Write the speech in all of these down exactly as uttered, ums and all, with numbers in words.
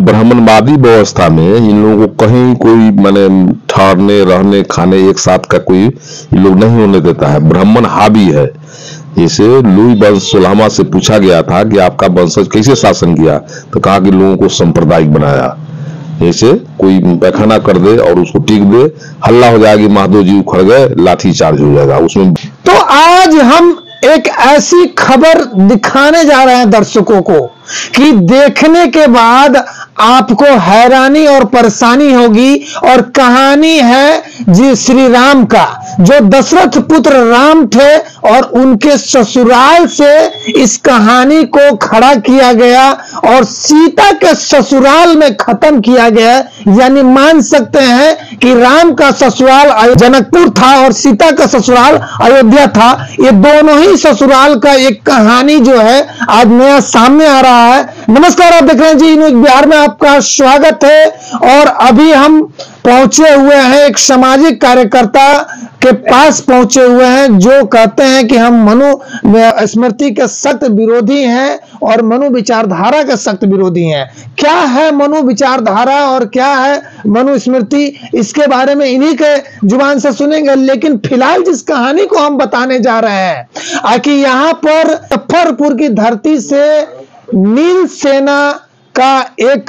ब्राह्मणवादी व्यवस्था में इन लोगों को कहीं कोई माने ठहरने रहने खाने एक साथ का कोई ये लोग नहीं होने देता है। ब्राह्मण हावी है। जैसे लुई वंश सुलामा से पूछा गया था कि आपका वंशज कैसे शासन किया, तो कहा कि लोगों को सांप्रदायिक बनाया। जैसे कोई पैखाना कर दे और उसको टीक दे, हल्ला हो जाएगी, महादेव जी उखड़ गए, लाठी चार्ज हो जाएगा उसमें। तो आज हम एक ऐसी खबर दिखाने जा रहे हैं दर्शकों को कि देखने के बाद आपको हैरानी और परेशानी होगी। और कहानी है जी श्री राम का, जो दशरथ पुत्र राम थे और उनके ससुराल से इस कहानी को खड़ा किया गया और सीता के ससुराल में खत्म किया गया। यानी मान सकते हैं कि राम का ससुराल जनकपुर था और सीता का ससुराल अयोध्या था। ये दोनों ही ससुराल का एक कहानी जो है आज नया सामने आ रहा है। नमस्कार, आप देख रहे हैं जी न्यूज़ बिहार में, आपका स्वागत है। और अभी हम पहुंचे हुए हैं एक सामाजिक कार्यकर्ता के पास पहुंचे हुए हैं, जो कहते हैं कि हम मनु स्मृति के सख्त विरोधी हैं और मनु विचारधारा के सख्त विरोधी हैं। क्या है मनु विचारधारा और क्या है मनु स्मृति, इसके बारे में इन्हीं के जुबान से सुनेंगे। लेकिन फिलहाल जिस कहानी को हम बताने जा रहे हैं कि यहाँ पर मुजफ्फरपुर की धरती से नील सेना का एक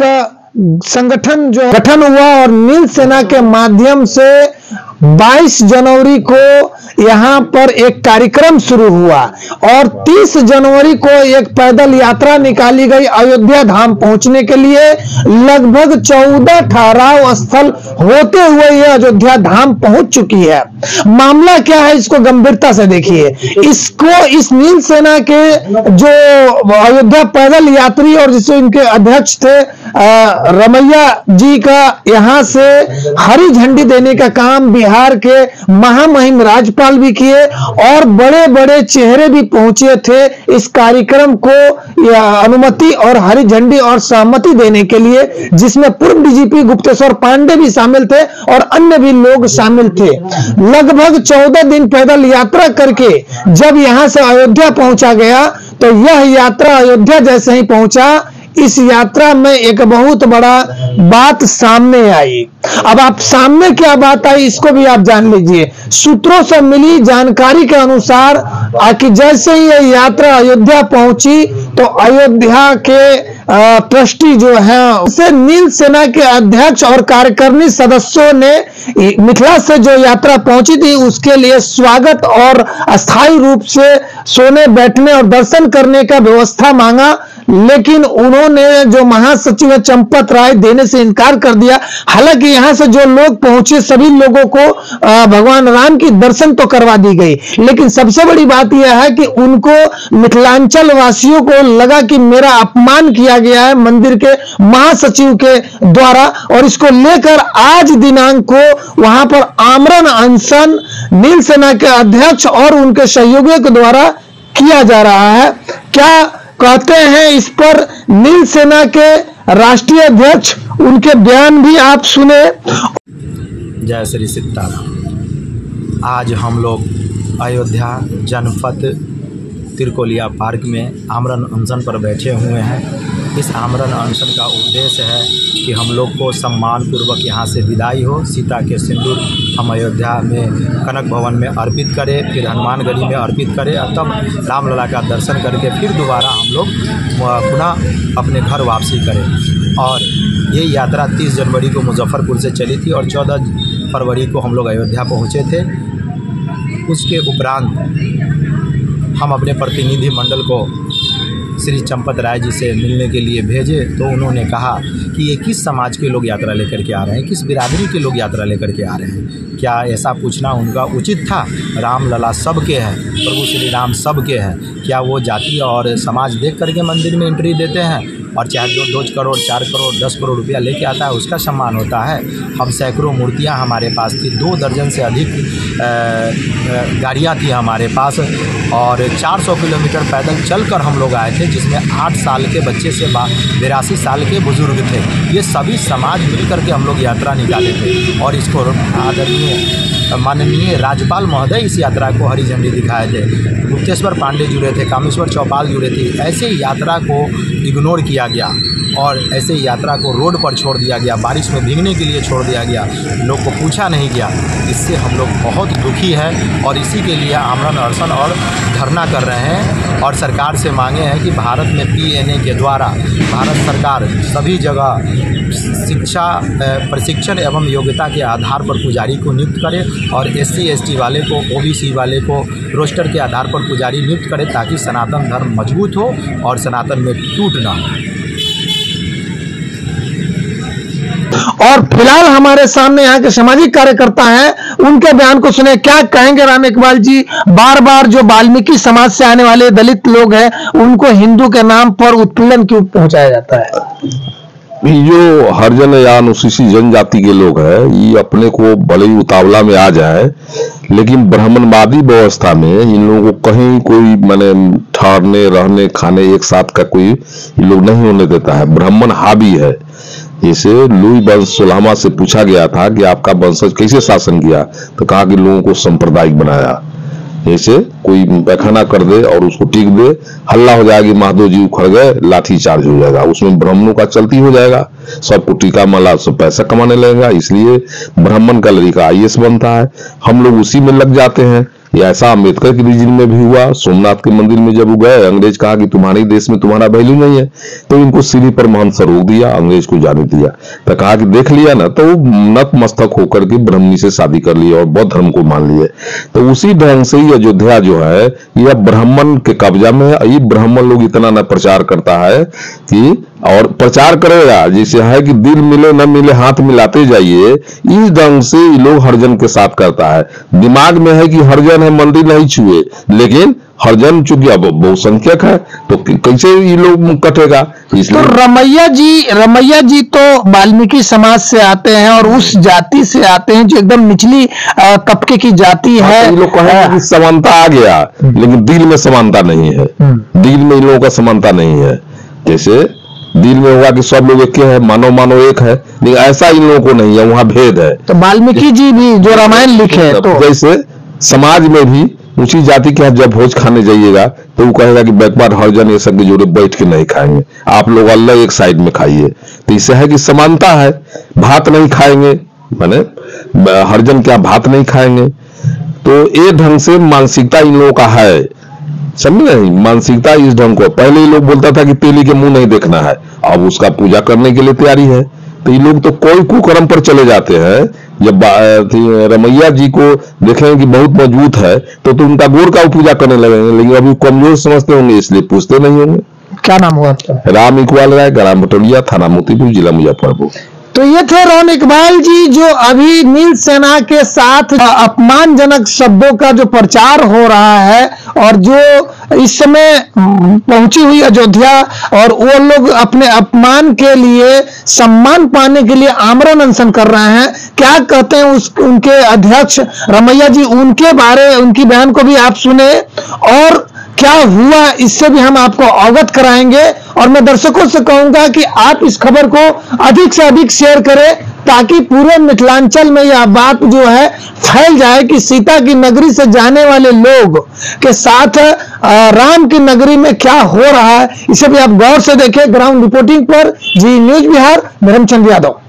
संगठन जो गठन हुआ और नील सेना के माध्यम से बाईस जनवरी को यहाँ पर एक कार्यक्रम शुरू हुआ और तीस जनवरी को एक पैदल यात्रा निकाली गई अयोध्या धाम पहुंचने के लिए। लगभग चौदह ठहराव स्थल होते हुए यह अयोध्या धाम पहुंच चुकी है। मामला क्या है, इसको गंभीरता से देखिए। इसको इस नील सेना के जो अयोध्या पैदल यात्री और जिससे इनके अध्यक्ष थे रमैया जी का यहाँ से हरी झंडी देने का काम बिहार के महामहिम राज्यपाल भी किए और बड़े बड़े चेहरे भी पहुंचे थे इस कार्यक्रम को अनुमति और हरी झंडी और सहमति देने के लिए, जिसमें पूर्व डीजीपी गुप्तेश्वर पांडे भी शामिल थे और अन्य भी लोग शामिल थे। लगभग चौदह दिन पैदल यात्रा करके जब यहां से अयोध्या पहुंचा गया तो यह यात्रा अयोध्या जैसे ही पहुंचा, इस यात्रा में एक बहुत बड़ा बात सामने आई। अब आप सामने क्या बात आई इसको भी आप जान लीजिए। सूत्रों से मिली जानकारी के अनुसार कि जैसे ही ये यात्रा अयोध्या पहुंची तो अयोध्या के ट्रस्टी जो है उसे नील सेना के अध्यक्ष और कार्यकारिणी सदस्यों ने मिथिला से जो यात्रा पहुंची थी उसके लिए स्वागत और अस्थायी रूप से सोने बैठने और दर्शन करने का व्यवस्था मांगा। लेकिन उन्होंने जो महासचिव चंपत राय देने से इनकार कर दिया। हालांकि यहां से जो लोग पहुंचे सभी लोगों को भगवान राम की दर्शन तो करवा दी गई, लेकिन सबसे बड़ी बात यह है कि उनको मिथिलांचल वासियों को लगा कि मेरा अपमान किया गया है मंदिर के महासचिव के द्वारा और इसको लेकर आज दिनांक को वहां पर आमरण अनशन नील सेना के अध्यक्ष और उनके सहयोगियों के द्वारा किया जा रहा है। क्या कहते हैं इस पर नील सेना के राष्ट्रीय अध्यक्ष, उनके बयान भी आप सुने। जय श्री सीताराम। आज हम लोग अयोध्या जनपद तिरकोलिया पार्क में आमरण अनशन पर बैठे हुए हैं। इस आमरण अनशन का उद्देश्य है कि हम लोग को सम्मान पूर्वक यहाँ से विदाई हो, सीता के सिंदूर हम अयोध्या में कनक भवन में अर्पित करें, फिर हनुमानगढ़ी में अर्पित करें और तब रामलला का दर्शन करके फिर दोबारा हम लोग पुनः अपने घर वापसी करें। और ये यात्रा तीस जनवरी को मुजफ्फरपुर से चली थी और चौदह फरवरी को हम लोग अयोध्या पहुँचे थे। उसके उपरांत हम अपने प्रतिनिधि मंडल को श्री चंपत राय जी से मिलने के लिए भेजे तो उन्होंने कहा कि ये किस समाज के लोग यात्रा लेकर के आ रहे हैं, किस बिरादरी के लोग यात्रा लेकर के आ रहे हैं। क्या ऐसा पूछना उनका उचित था? रामलला सबके हैं, प्रभु श्री राम सबके हैं। क्या वो जाति और समाज देख करके मंदिर में एंट्री देते हैं? और चाहे दो दो करोड़ चार करोड़ दस करोड़ रुपया लेके आता है उसका सम्मान होता है। हम सैकड़ों मूर्तियां हमारे पास थी, दो दर्जन से अधिक गाड़ियां थी हमारे पास और चार सौ किलोमीटर पैदल चलकर हम लोग आए थे, जिसमें आठ साल के बच्चे से बिरासी साल के बुजुर्ग थे। ये सभी समाज मिल करके हम लोग यात्रा निकाले थे और इसको आदरणीय माननीय राज्यपाल महोदय इस यात्रा को हरी झंडी दिखाए थे। गुप्तेश्वर पांडे जुड़े थे, कामेश्वर चौपाल जुड़े थे। ऐसे यात्रा को इग्नोर किया गया और ऐसे यात्रा को रोड पर छोड़ दिया गया, बारिश में भीगने के लिए छोड़ दिया गया, लोग को पूछा नहीं गया। इससे हम लोग बहुत दुखी हैं और इसी के लिए आमरण अनशन और धरना कर रहे हैं और सरकार से मांगे हैं कि भारत में पी एन ए के द्वारा भारत सरकार सभी जगह शिक्षा प्रशिक्षण एवं योग्यता के आधार पर पुजारी को नियुक्त करे और एस सी एस टी वाले को, ओ बी सी वाले को रोस्टर के आधार पर पुजारी नियुक्त करे ताकि सनातन धर्म मजबूत हो और सनातन में टूट ना हो। और फिलहाल हमारे सामने यहाँ के सामाजिक कार्यकर्ता हैं, उनके बयान को सुने, क्या कहेंगे राम इकबाल जी? बार बार जो वाल्मीकि समाज से आने वाले दलित लोग हैं उनको हिंदू के नाम पर उत्पीड़न क्यों पहुंचाया जाता है? जो हरिजन या अनुसूचित जनजाति के लोग हैं ये अपने को भले ही उतावला में आ जाए, लेकिन ब्राह्मणवादी व्यवस्था में इन लोगों को कहीं कोई माने ठहरने रहने खाने एक साथ का कोई इन लोग नहीं होने देता है। ब्राह्मण हावी है। जैसे लुई वंश सोलहवां से पूछा गया था कि आपका वंशज कैसे शासन किया, तो कहा कि लोगों को सांप्रदायिक बनाया। जैसे कोई पैखाना कर दे और उसको टीक दे, हल्ला हो जाएगी, महादेव जी उखड़ गए, लाठी चार्ज हो जाएगा, उसमें ब्राह्मणों का चलती हो जाएगा, सबको टीका माला सब पैसा कमाने लगेगा। इसलिए ब्राह्मण का लड़का आई ए एस बनता है, हम लोग उसी में लग जाते हैं। ऐसा अम्बेडकर के रीजन में भी हुआ। सोमनाथ के मंदिर में जब वो गए, अंग्रेज कहा कि तुम्हारे देश में तुम्हारा वैल्यू नहीं है, तो इनको सीढ़ी पर महंत रोक दिया, अंग्रेज को जाने दिया। तो कहा कि देख लिया ना, तो नत मस्तक होकर के ब्राह्मणी से शादी कर ली और बौद्ध धर्म को मान लिए। तो उसी ढंग से ही अयोध्या जो है यह ब्राह्मण के कब्जा में है। ये ब्राह्मण लोग इतना न प्रचार करता है कि, और प्रचार करेगा जैसे है कि दिल मिले न मिले हाथ मिलाते जाइए, इस ढंग से ये लोग हरिजन के साथ करता है। दिमाग में है कि हरिजन है, मंदिर नहीं छुए, लेकिन हरिजन चूंकि अब बहुसंख्यक है तो कैसे ये लोग कटेगा। तो रमैया जी रमैया जी तो वाल्मीकि समाज से आते हैं और उस जाति से आते हैं जो एकदम निचली तबके की जाति है। ये लोग कहेंगे कि समानता आ गया, लेकिन दिल में समानता नहीं है। दिल में इन लोगों का समानता नहीं है। जैसे दिल में हुआ कि सब लोग एक है, मानो मानो एक है, लेकिन ऐसा इन लोगों को नहीं है, वहां भेद है। तो वाल्मीकि जी भी जो रामायण लिखे तो जैसे समाज में भी ऊंची जाति के जब भोज खाने जाइएगा तो वो कहेगा कि बैकवर्ड हरिजन ये सब के जोड़े बैठ के नहीं खाएंगे, आप लोग अलग एक साइड में खाइए। तो इससे है कि समानता है। भात नहीं खाएंगे, माने हरिजन क्या भात नहीं खाएंगे। तो ये ढंग से मानसिकता इन लोगों का है, समझ नहीं मानसिकता इस ढंग को। पहले ही लोग बोलता था कि तेली के मुंह नहीं देखना है, अब उसका पूजा करने के लिए तैयारी है। तो ये लोग तो कोई कुकर्म पर चले जाते हैं। जब रमैया जी को देखेंगे कि बहुत मजबूत है तो तो उनका गोर का पूजा करने लगेंगे, लेकिन अभी कमजोर समझते होंगे इसलिए पूछते नहीं होंगे। क्या नाम हुआ आपका? राम इकबाल राय, ग्राम भटोलिया, थाना मोतीपुर, जिला मुजफ्फरपुर। तो ये थे राम इकबाल जी जो अभी नील सेना के साथ अपमानजनक शब्दों का जो प्रचार हो रहा है और जो इस समय पहुंची हुई अयोध्या, और वो लोग अपने अपमान के लिए सम्मान पाने के लिए आमरण अनशन कर रहे हैं। क्या कहते हैं उस उनके अध्यक्ष रमैया जी, उनके बारे उनकी बयान को भी आप सुने और क्या हुआ इससे भी हम आपको अवगत कराएंगे। और मैं दर्शकों से कहूंगा कि आप इस खबर को अधिक से अधिक शेयर करें ताकि पूरे मिथिलांचल में यह बात जो है फैल जाए कि सीता की नगरी से जाने वाले लोग के साथ राम की नगरी में क्या हो रहा है। इसे भी आप गौर से देखें। ग्राउंड रिपोर्टिंग पर जी न्यूज बिहार, धर्मचंद यादव।